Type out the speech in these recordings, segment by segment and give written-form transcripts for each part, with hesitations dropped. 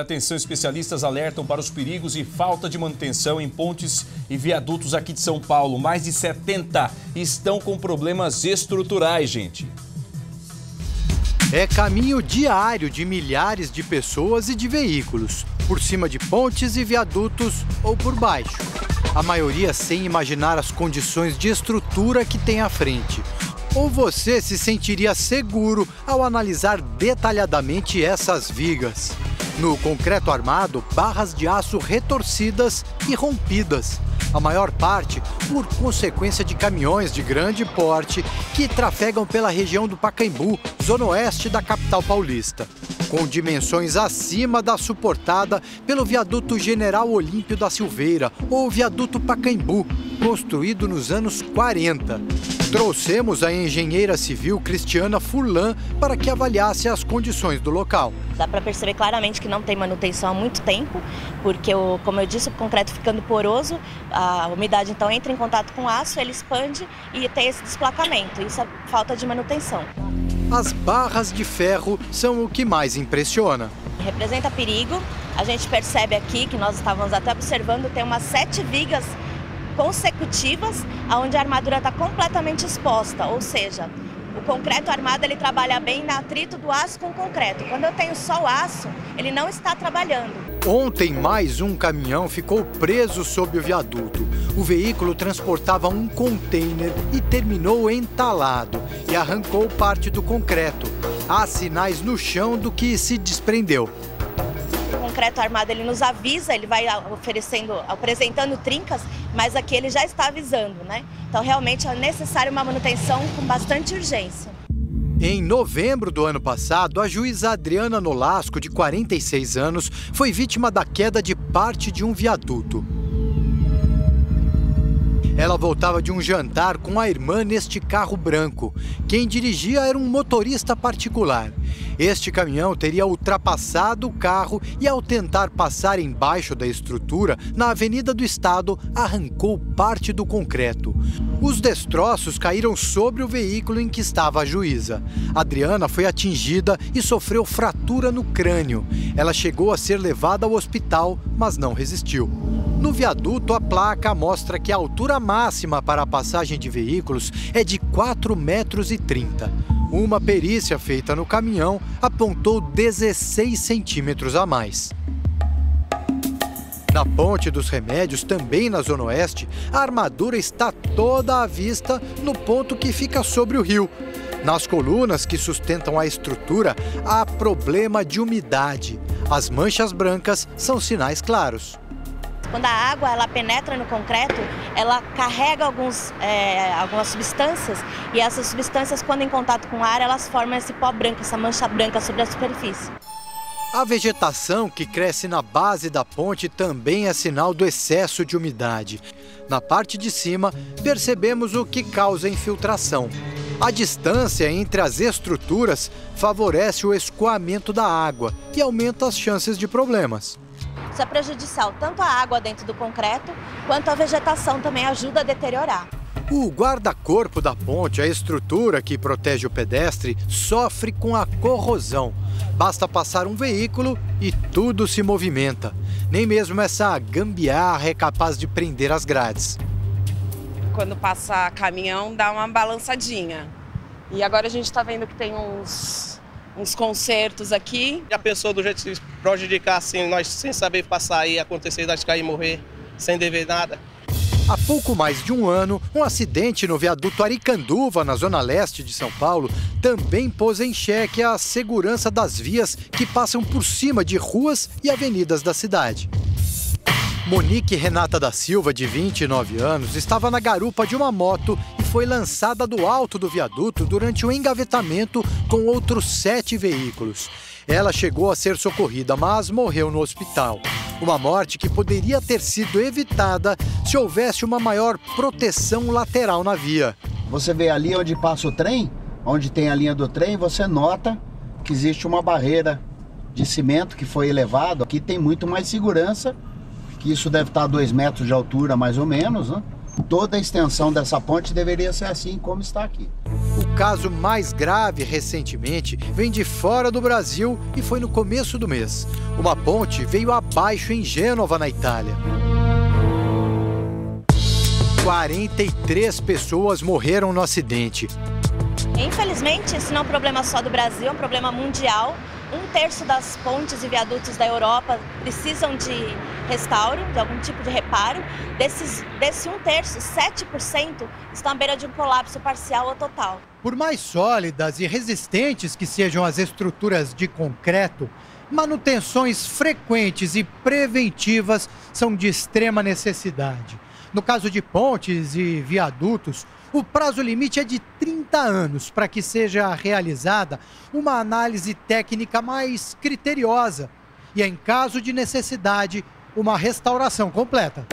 Atenção, especialistas alertam para os perigos e falta de manutenção em pontes e viadutos aqui de São Paulo. Mais de 70 estão com problemas estruturais, gente. É caminho diário de milhares de pessoas e de veículos, por cima de pontes e viadutos ou por baixo. A maioria sem imaginar as condições de estrutura que tem à frente. Ou você se sentiria seguro ao analisar detalhadamente essas vigas? No concreto armado, barras de aço retorcidas e rompidas. A maior parte por consequência de caminhões de grande porte que trafegam pela região do Pacaembu, zona oeste da capital paulista. Com dimensões acima da suportada pelo viaduto General Olímpio da Silveira, ou viaduto Pacaembu, construído nos anos 40. Trouxemos a engenheira civil Cristiana Furlan para que avaliasse as condições do local. Dá para perceber claramente que não tem manutenção há muito tempo, porque, como eu disse, o concreto ficando poroso, a umidade então entra em contato com o aço, ele expande e tem esse desplacamento. Isso é falta de manutenção. As barras de ferro são o que mais impressiona. Representa perigo. A gente percebe aqui, que nós estávamos até observando, tem umas 7 vigas consecutivas, onde a armadura está completamente exposta, ou seja, o concreto armado ele trabalha bem no atrito do aço com o concreto. Quando eu tenho só o aço, ele não está trabalhando. Ontem, mais um caminhão ficou preso sob o viaduto. O veículo transportava um container e terminou entalado e arrancou parte do concreto. Há sinais no chão do que se desprendeu. O concreto armado ele nos avisa, ele vai apresentando trincas, mas aqui ele já está avisando, né? Então realmente é necessário uma manutenção com bastante urgência. Em novembro do ano passado, a juíza Adriana Nolasco, de 46 anos, foi vítima da queda de parte de um viaduto. Ela voltava de um jantar com a irmã neste carro branco. Quem dirigia era um motorista particular. Este caminhão teria ultrapassado o carro e, ao tentar passar embaixo da estrutura, na Avenida do Estado, arrancou parte do concreto. Os destroços caíram sobre o veículo em que estava a juíza. Adriana foi atingida e sofreu fratura no crânio. Ela chegou a ser levada ao hospital, mas não resistiu. No viaduto, a placa mostra que a altura máxima para a passagem de veículos é de 4,30 metros. Uma perícia feita no caminhão apontou 16 centímetros a mais. Na Ponte dos Remédios, também na Zona Oeste, a armadura está toda à vista no ponto que fica sobre o rio. Nas colunas que sustentam a estrutura, há problema de umidade. As manchas brancas são sinais claros. Quando a água ela penetra no concreto, ela carrega algumas substâncias e essas substâncias, quando em contato com o ar, elas formam esse pó branco, essa mancha branca sobre a superfície. A vegetação que cresce na base da ponte também é sinal do excesso de umidade. Na parte de cima, percebemos o que causa infiltração. A distância entre as estruturas favorece o escoamento da água e aumenta as chances de problemas. Isso é prejudicial tanto à água dentro do concreto, quanto a vegetação também ajuda a deteriorar. O guarda-corpo da ponte, a estrutura que protege o pedestre, sofre com a corrosão. Basta passar um veículo e tudo se movimenta. Nem mesmo essa gambiarra é capaz de prender as grades. Quando passa caminhão, dá uma balançadinha. E agora a gente está vendo que tem uns concertos aqui. Já pensou do jeito de se prejudicar assim, nós sem saber passar e acontecer, nós cair e morrer, sem dever nada? Há pouco mais de um ano, um acidente no viaduto Aricanduva, na zona leste de São Paulo, também pôs em xeque a segurança das vias que passam por cima de ruas e avenidas da cidade. Monique Renata da Silva, de 29 anos, estava na garupa de uma moto e foi lançada do alto do viaduto durante o engavetamento com outros 7 veículos. Ela chegou a ser socorrida, mas morreu no hospital. Uma morte que poderia ter sido evitada se houvesse uma maior proteção lateral na via. Você vê ali onde passa o trem, onde tem a linha do trem, você nota que existe uma barreira de cimento que foi elevado. Aqui tem muito mais segurança, que isso deve estar a 2 metros de altura mais ou menos, né? toda a extensão dessa ponte deveria ser assim como está aqui. O caso mais grave recentemente vem de fora do Brasil e foi no começo do mês. Uma ponte veio abaixo em Gênova, na Itália. 43 pessoas morreram no acidente. Infelizmente, esse não é um problema só do Brasil, é um problema mundial. 1/3 das pontes e viadutos da Europa precisam de restauro, de algum tipo de reparo. Desse 1/3, 7% estão à beira de um colapso parcial ou total. Por mais sólidas e resistentes que sejam as estruturas de concreto, manutenções frequentes e preventivas são de extrema necessidade. No caso de pontes e viadutos, o prazo limite é de 30 anos para que seja realizada uma análise técnica mais criteriosa e, em caso de necessidade, uma restauração completa.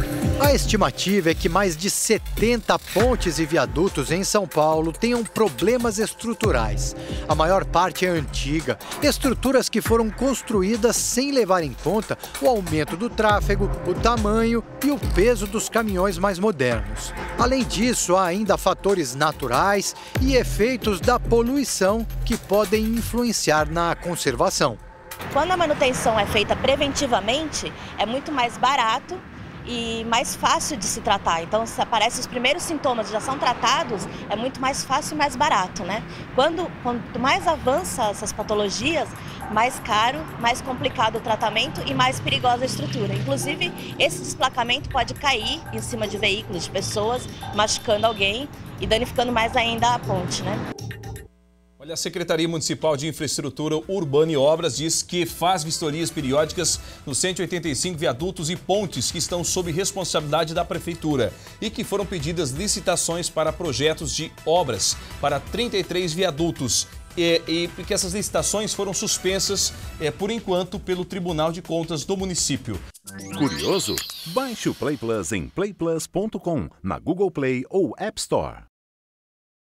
A estimativa é que mais de 70 pontes e viadutos em São Paulo tenham problemas estruturais. A maior parte é antiga, estruturas que foram construídas sem levar em conta o aumento do tráfego, o tamanho e o peso dos caminhões mais modernos. Além disso, há ainda fatores naturais e efeitos da poluição que podem influenciar na conservação. Quando a manutenção é feita preventivamente, é muito mais barato e mais fácil de se tratar. Então, se aparecem os primeiros sintomas e já são tratados, é muito mais fácil e mais barato, né? Quanto mais avança essas patologias, mais caro, mais complicado o tratamento e mais perigosa a estrutura. Inclusive, esse desplacamento pode cair em cima de veículos, de pessoas, machucando alguém e danificando mais ainda a ponte, né? Olha, a Secretaria Municipal de Infraestrutura Urbana e Obras diz que faz vistorias periódicas nos 185 viadutos e pontes que estão sob responsabilidade da Prefeitura e que foram pedidas licitações para projetos de obras para 33 viadutos. E que essas licitações foram suspensas, por enquanto, pelo Tribunal de Contas do município. Curioso? Baixe o Play Plus em playplus.com, na Google Play ou App Store.